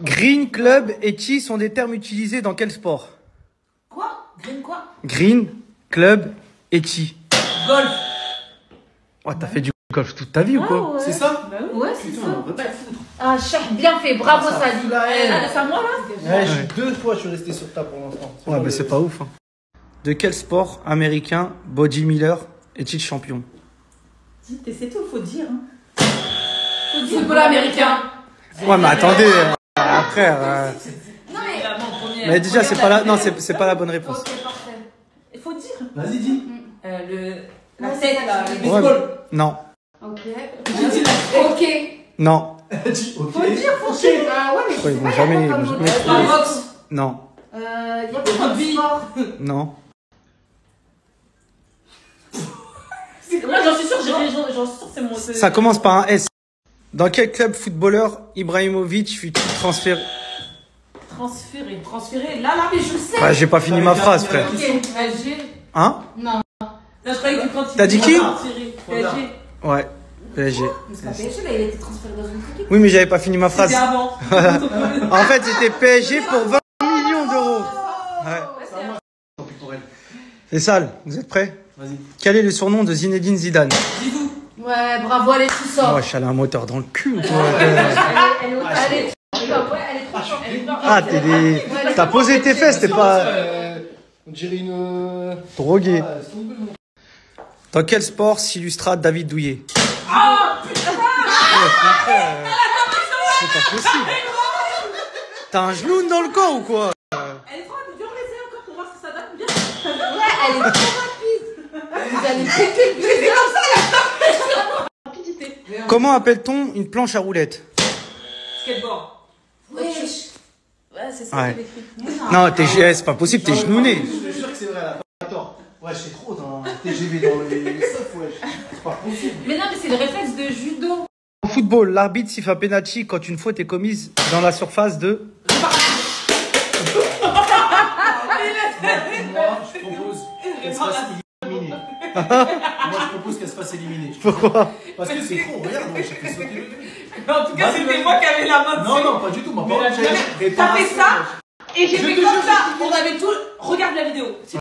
Green, club et tea sont des termes utilisés dans quel sport? Quoi? Green quoi? Green, club et tea. Golf. Oh, t'as fait du golf toute ta vie ou quoi? Ouais. C'est ça? Bah oui. Ouais, c'est Putain, ça. on va pas le foutre. Ah, chef, bien fait. Bravo, Sally. C'est à moi, là? Ouais, deux fois, je suis resté sur ta pour l'instant. Ouais, mais c'est pas ouf. Hein. De quel sport américain Body Miller est-il champion? C'est tout, faut dire. Hein. Faut dire. Football américain. Ouais, mais attendez, après. Non, Mais déjà, c'est pas la, non, c'est pas la bonne réponse. Ok, parfait. Il faut dire. Vas-y, dis. La tête, là, le Ouais, baseball. non, Ok. Ok. non. Dis, ok. Faut dire, faut dire. Ouais, mais Ouais, ils vont jamais. La trouver. boxe. Non, Y a pas de sport. non. Moi, j'en suis sûr, c'est mon. Ça commence par un S. Dans quel club footballeur Ibrahimovic fut-il transféré? Transféré. Là, mais je le sais. Bah, j'ai pas fini ma phrase, frère. Ok, PSG. Hein? Non. Là, je croyais que quand il T'as dit qui? PSG. Ouais, PSG. Mais c'est pas PSG, là, il a été transféré dans une autre équipe. Oui, mais j'avais pas fini ma phrase. C'était avant. En fait, c'était PSG pour 20 millions d'euros. Ouais. C'est sale, vous êtes prêts? Vas-y. Quel est le surnom de Zinedine Zidane? Zidou. Ouais, bravo, allez, tu sors. Oh, je suis allé un moteur dans le cul ou quoi? Elle est trop forte. Ah, t'as posé tes fesses, t'es pas On dirait une. drogué. Ah, c'est tombé, mon- Dans quel sport s'illustra David Douillet? Ah, putain. C'est pas possible. T'as un genou dans le corps ou quoi? Elle est trop rapide. Viens, on essaie encore pour voir si ça donne. Viens. Ouais, elle est trop rapide. Vous allez péter le baiser comme ça, la rapidité. Comment appelle-t-on une planche à roulettes? Skateboard. Wesh. Ouais, c'est ça Ouais. qu'il écrit. Non, c'est pas possible, t'es genouné. Je te jure que c'est vrai, là. T'as tort. Ouais, c'est trop d'un TGV dans les stuff, wesh. C'est pas possible. Mais non, mais c'est le réflexe de judo. En football, l'arbitre siffle un penalty quand une faute est commise dans la surface de... Moi, je propose qu'elle se fasse éliminer. Moi, je propose qu'elle se fasse éliminer. Pourquoi? Parce que c'est con, regarde, moi, j'ai fait sauter le truc. En tout cas, c'était moi qui avais la main dessus. Non, non, pas du tout. Ma parole, T'as fait ça et j'ai fait comme ça. On avait tout. Regarde la vidéo.